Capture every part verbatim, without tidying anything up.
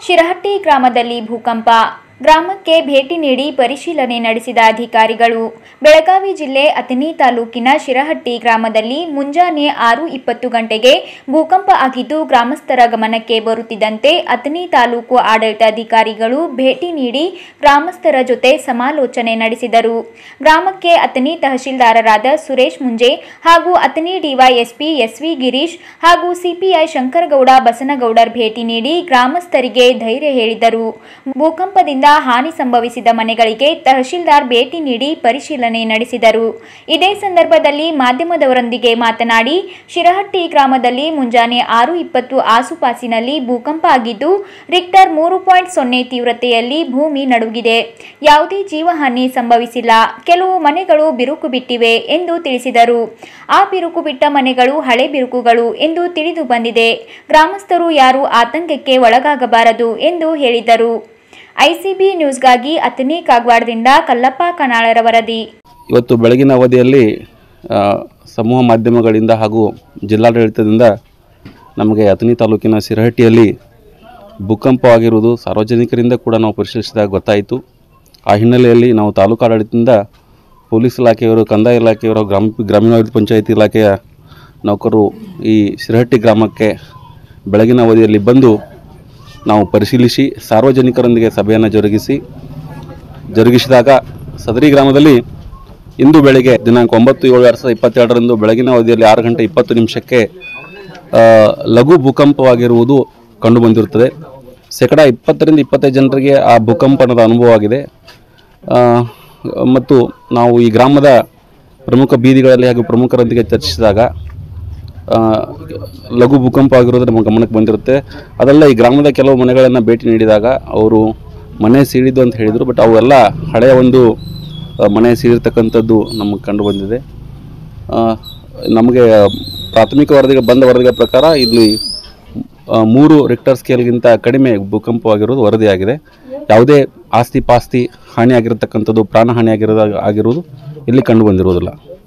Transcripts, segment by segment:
ಶಿರಹಟ್ಟಿ ಗ್ರಾಮದಲ್ಲಿ ಭೂಕಂಪ. ಗ್ರಾಮಕ್ಕೆ ಭೇಟಿ ನೀಡಿ ಪರಿಶೀಲನೆ ನಡೆಸಿದ ಅಧಿಕಾರಿಗಳು. ಬೆಳಗಾವಿ ಜಿಲ್ಲೆ ಅಥಣಿ ತಾಲೂಕಿನ ಶಿರಹಟ್ಟಿ ಗ್ರಾಮದಲ್ಲಿ ಮುಂಜಾನೆ ಆರು ಇಪ್ಪತ್ತು ಗಂಟೆಗೆ ಭೂಕಂಪ ಆಗಿದ್ದು, ಗ್ರಾಮಸ್ಥರ ಗಮನಕ್ಕೆ ಬರುತ್ತಿದ್ದಂತೆ ಅಥಣಿ ತಾಲೂಕು ಆಡಳಿತಾಧಿಕಾರಿಗಳು ಭೇಟಿ ನೀಡಿ ಗ್ರಾಮಸ್ಥರ ಜೊತೆ ಸಮಾಲೋಚನೆ ನಡೆಸಿದರು. ಗ್ರಾಮಕ್ಕೆ ಅಥಣಿ ತಹಶೀಲ್ದಾರರಾದ ಸುರೇಶ್ ಮುಂಜೆ ಹಾಗೂ ಅಥಣಿ ಡಿವೈಎಸ್ಪಿ ಎಸ್ವಿ ಗಿರೀಶ್ ಹಾಗೂ ಸಿಪಿಐ ಶಂಕರಗೌಡ ಬಸನಗೌಡರ್ ಭೇಟಿ ನೀಡಿ ಗ್ರಾಮಸ್ಥರಿಗೆ ಧೈರ್ಯ ಹೇಳಿದರು. ಭೂಕಂಪದಿಂದ ಹಾನಿ ಸಂಭವಿಸಿದ ಮನೆಗಳಿಗೆ ತಹಶೀಲ್ದಾರ್ ಭೇಟಿ ನೀಡಿ ಪರಿಶೀಲನೆ ನಡೆಸಿದರು. ಇದೇ ಸಂದರ್ಭದಲ್ಲಿ ಮಾಧ್ಯಮದವರೊಂದಿಗೆ ಮಾತನಾಡಿ, ಶಿರಹಟ್ಟಿ ಗ್ರಾಮದಲ್ಲಿ ಮುಂಜಾನೆ ಆರು ಇಪ್ಪತ್ತು ಆಸುಪಾಸಿನಲ್ಲಿ ಭೂಕಂಪ ಆಗಿದ್ದು, ರಿಕ್ಟರ್ ಮೂರು ಪಾಯಿಂಟ್ ಸೊನ್ನೆ ತೀವ್ರತೆಯಲ್ಲಿ ಭೂಮಿ ನಡುಗಿದೆ. ಯಾವುದೇ ಜೀವಹಾನಿ ಸಂಭವಿಸಿಲ್ಲ. ಕೆಲವು ಮನೆಗಳು ಬಿರುಕು ಬಿಟ್ಟಿವೆ ಎಂದು ತಿಳಿಸಿದರು. ಆ ಬಿರುಕು ಬಿಟ್ಟ ಮನೆಗಳು ಹಳೆ ಬಿರುಕುಗಳು ಎಂದು ತಿಳಿದು ಬಂದಿದೆ. ಗ್ರಾಮಸ್ಥರು ಯಾರೂ ಆತಂಕಕ್ಕೆ ಒಳಗಾಗಬಾರದು ಎಂದು ಹೇಳಿದರು. ಐಸಿಬಿ ನ್ಯೂಸ್ಗಾಗಿ ಅಥಣಿ ಕಾಗವಾಡದಿಂದ ಕಲ್ಲಪ್ಪ ಕನಾಳರ ವರದಿ. ಇವತ್ತು ಬೆಳಗಿನ ಅವಧಿಯಲ್ಲಿ ಸಮೂಹ ಮಾಧ್ಯಮಗಳಿಂದ ಹಾಗೂ ಜಿಲ್ಲಾಡಳಿತದಿಂದ ನಮಗೆ ಅಥಣಿ ತಾಲೂಕಿನ ಶಿರಹಟ್ಟಿಯಲ್ಲಿ ಭೂಕಂಪವಾಗಿರುವುದು ಸಾರ್ವಜನಿಕರಿಂದ ಕೂಡ ನಾವು ಪರಿಶೀಲಿಸಿದಾಗ ಗೊತ್ತಾಯಿತು. ಆ ಹಿನ್ನೆಲೆಯಲ್ಲಿ ನಾವು ತಾಲೂಕು ಆಡಳಿತದಿಂದ ಪೊಲೀಸ್ ಇಲಾಖೆಯವರು, ಕಂದಾಯ ಇಲಾಖೆಯವರು, ಗ್ರಾಮ ಗ್ರಾಮೀಣಾಭಿವೃದ್ಧಿ ಪಂಚಾಯಿತಿ ಇಲಾಖೆಯ ನೌಕರರು ಈ ಶಿರಹಟ್ಟಿ ಗ್ರಾಮಕ್ಕೆ ಬೆಳಗಿನ ಅವಧಿಯಲ್ಲಿ ಬಂದು ನಾವು ಪರಿಶೀಲಿಸಿ ಸಾರ್ವಜನಿಕರೊಂದಿಗೆ ಸಭೆಯನ್ನು ಜರುಗಿಸಿ ಜರುಗಿಸಿದಾಗ ಸದರಿ ಗ್ರಾಮದಲ್ಲಿ ಇಂದು ಬೆಳಗ್ಗೆ ದಿನಾಂಕ ಒಂಬತ್ತು ಏಳು ಎರಡು ಸಾವಿರದ ಇಪ್ಪತ್ತೆರಡರಂದು ಬೆಳಗಿನ ಅವಧಿಯಲ್ಲಿ ಆರು ಗಂಟೆ ಇಪ್ಪತ್ತು ನಿಮಿಷಕ್ಕೆ ಲಘು ಭೂಕಂಪವಾಗಿರುವುದು ಕಂಡುಬಂದಿರುತ್ತದೆ. ಶೇಕಡ ಇಪ್ಪತ್ತರಿಂದ ಇಪ್ಪತ್ತೈದು ಜನರಿಗೆ ಆ ಭೂಕಂಪನದ ಅನುಭವವಾಗಿದೆ. ಮತ್ತು ನಾವು ಈ ಗ್ರಾಮದ ಪ್ರಮುಖ ಬೀದಿಗಳಲ್ಲಿ ಹಾಗೂ ಪ್ರಮುಖರೊಂದಿಗೆ ಚರ್ಚಿಸಿದಾಗ ಲಘು ಭೂಕಂಪ ಆಗಿರೋದು ನಮ್ಮ ಗಮನಕ್ಕೆ ಬಂದಿರುತ್ತೆ. ಅದೆಲ್ಲ ಈ ಗ್ರಾಮದ ಕೆಲವು ಮನೆಗಳನ್ನು ಭೇಟಿ ನೀಡಿದಾಗ ಅವರು ಮನೆ ಸೀಳಿದ್ದು ಅಂತ ಹೇಳಿದರು. ಬಟ್ ಅವೆಲ್ಲ ಹಳೆಯ ಒಂದು ಮನೆ ಸೀಳಿರ್ತಕ್ಕಂಥದ್ದು ನಮಗೆ ಕಂಡು ಬಂದಿದೆ. ನಮಗೆ ಪ್ರಾಥಮಿಕ ವರದಿಗೆ ಬಂದ ವರದಿಗಳ ಪ್ರಕಾರ ಇಲ್ಲಿ ಮೂರು ರಿಕ್ಟರ್ ಸ್ಕೇಲ್ಗಿಂತ ಕಡಿಮೆ ಭೂಕಂಪವಾಗಿರೋದು ವರದಿಯಾಗಿದೆ. ಯಾವುದೇ ಆಸ್ತಿ ಪಾಸ್ತಿ ಹಾನಿಯಾಗಿರತಕ್ಕಂಥದ್ದು, ಪ್ರಾಣ ಹಾನಿಯಾಗಿರೋ ಆಗಿರುವುದು ಇಲ್ಲಿ ಕಂಡು ಬಂದಿರೋದಿಲ್ಲ.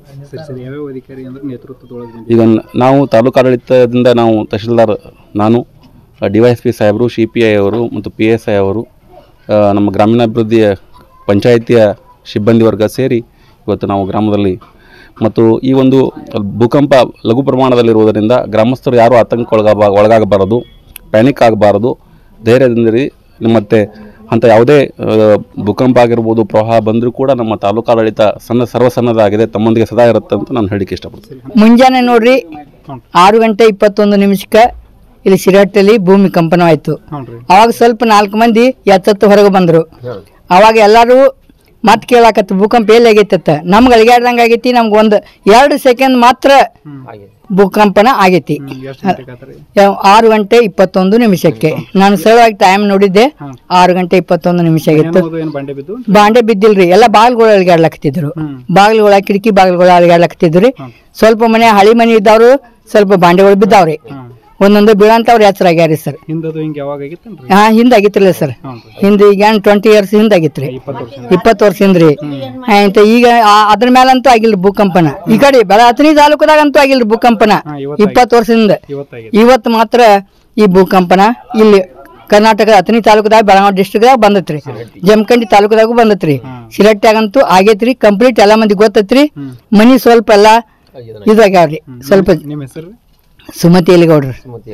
ಈಗ ನಾವು ತಾಲೂಕು ಆಡಳಿತದಿಂದ ನಾವು ತಹಶೀಲ್ದಾರ್, ನಾನು, ಡಿ ವೈ ಎಸ್ ಪಿ ಸಾಹೇಬರು, ಸಿ ಪಿ ಐ ಅವರು ಮತ್ತು ಪಿ ಎಸ್ ಐ ಅವರು, ನಮ್ಮ ಗ್ರಾಮೀಣಾಭಿವೃದ್ಧಿಯ ಪಂಚಾಯಿತಿಯ ಸಿಬ್ಬಂದಿ ವರ್ಗ ಸೇರಿ ಇವತ್ತು ನಾವು ಗ್ರಾಮದಲ್ಲಿ ಮತ್ತು ಈ ಒಂದು ಭೂಕಂಪ ಲಘು ಪ್ರಮಾಣದಲ್ಲಿರುವುದರಿಂದ ಗ್ರಾಮಸ್ಥರು ಯಾರೂ ಆತಂಕ ಒಳಗಾಗ ಒಳಗಾಗಬಾರದು ಪ್ಯಾನಿಕ್ ಆಗಬಾರದು, ಧೈರ್ಯದಿಂದಿರಿ. ಮತ್ತು ಅಂಥ ಯಾವುದೇ ಭೂಕಂಪ ಆಗಿರ್ಬೋದು, ಪ್ರವಾಹ ಬಂದರೂ ಕೂಡ ನಮ್ಮ ತಾಲೂಕು ಆಡಳಿತ ಸಣ್ಣ ಸರ್ವಸನ್ನದಾಗಿದೆ, ತಮ್ಮೊಂದಿಗೆ ಸದಾ ಇರುತ್ತೆ ಅಂತ ನಾನು ಹೇಳಿಕ್ಕೆ ಇಷ್ಟಪಡ್ತೀನಿ. ಮುಂಜಾನೆ ನೋಡ್ರಿ ಆರು ಗಂಟೆ ಇಪ್ಪತ್ತೊಂದು ನಿಮಿಷಕ್ಕೆ ಇಲ್ಲಿ ಶಿರಹಟ್ಟಿಯಲ್ಲಿ ಭೂಮಿ ಕಂಪನವಾಯಿತು. ಅವಾಗ ಸ್ವಲ್ಪ ನಾಲ್ಕು ಮಂದಿ ಎತ್ತತ್ತು ಹೊರಗೆ ಬಂದರು. ಅವಾಗ ಎಲ್ಲರೂ ಮತ್ತೆ ಕೇಳಾಕತ್ತು ಭೂಕಂಪ ಎಲ್ಲಿ ಆಗೈತತ್ತ. ನಮ್ಗೆ ಅಳಿಗಾಡ್ದಂಗೆ ಆಗೈತಿ. ನಮ್ಗೆ ಒಂದು ಎರಡು ಸೆಕೆಂಡ್ ಮಾತ್ರ ಭೂಕಂಪನ ಆಗೈತಿ. ಆರು ಗಂಟೆ ಇಪ್ಪತ್ತೊಂದು ನಿಮಿಷಕ್ಕೆ ನಾನು ಸರಳವಾಗಿ ಟೈಮ್ ನೋಡಿದ್ದೆ. ಆರು ಗಂಟೆ ಇಪ್ಪತ್ತೊಂದು ನಿಮಿಷ ಆಗಿತ್ತು. ಬಾಂಡೆ ಬಿದ್ದಿಲ್ರಿ, ಎಲ್ಲ ಬಾಗಿಲುಗಳು ಅಳಿಗಾಡ್ಲಾಕತ್ತಿದ್ರು. ಬಾಗಿಲುಗಳ ಕಿಟಕಿ ಬಾಗಿಲುಗಳು ಅಳಿಗಾಡ್ಲಾಕತ್ತಿದ್ರಿ. ಸ್ವಲ್ಪ ಮನೆ ಹಳಿ ಮನೆ ಇದ್ದವ್ರು ಸ್ವಲ್ಪ ಬಾಂಡೆಗಳು ಬಿದ್ದಾವ್ರಿ. ಒಂದೊಂದು ಬೀಳಂತವ್ರು ಎಚ್ಚರ ಆಗ್ಯಾರಿ ಸರ್. ಹಾ ಹಿಂದ ಆಗಿತ್ರಲ್ಲ ಸರ್. ಹಿಂದ ಈಗ ಟ್ವೆಂಟಿ ಇಯರ್ಸ್ ಹಿಂದ ಆಗಿತ್ರಿ, ಇಪ್ಪತ್ತು ವರ್ಷ ಹಿಂದ್ರಿ. ಆಯ್ತು, ಈಗ ಅದ್ರ ಮೇಲಂತೂ ಆಗಿಲ್ರಿ ಭೂಕಂಪನ. ಈ ಕಡೆ ಬೆಳ ಅಥಣಿ ತಾಲೂಕದಾಗ ಅಂತೂ ಆಗಿಲ್ರಿ ಭೂಕಂಪನ ಇಪ್ಪತ್ತು ವರ್ಷದಿಂದ. ಇವತ್ತು ಮಾತ್ರ ಈ ಭೂಕಂಪನ ಇಲ್ಲಿ ಕರ್ನಾಟಕದ ಅಥಣಿ ತಾಲೂಕದಾಗ, ಬೆಳಗಾವಿ ಡಿಸ್ಟ್ರಿಕ್ದಾಗ ಬಂದತ್ರಿ, ಜಮಖಂಡಿ ತಾಲೂಕದಾಗೂ ಬಂದತ್ರಿ, ಶಿರಹಟ್ಟಿಯಾಗಂತೂ ಆಗೈತ್ರಿ. ಕಂಪ್ಲೀಟ್ ಎಲ್ಲ ಮಂದಿ ಗೊತ್ತೈತ್ರಿ. ಮನಿ ಸ್ವಲ್ಪ ಎಲ್ಲ ಇದಾಗ್ಯಾವ್ರಿ. ಸ್ವಲ್ಪ ಸುಮತಿ ಎಲಿಗೌಡ್ರಿ.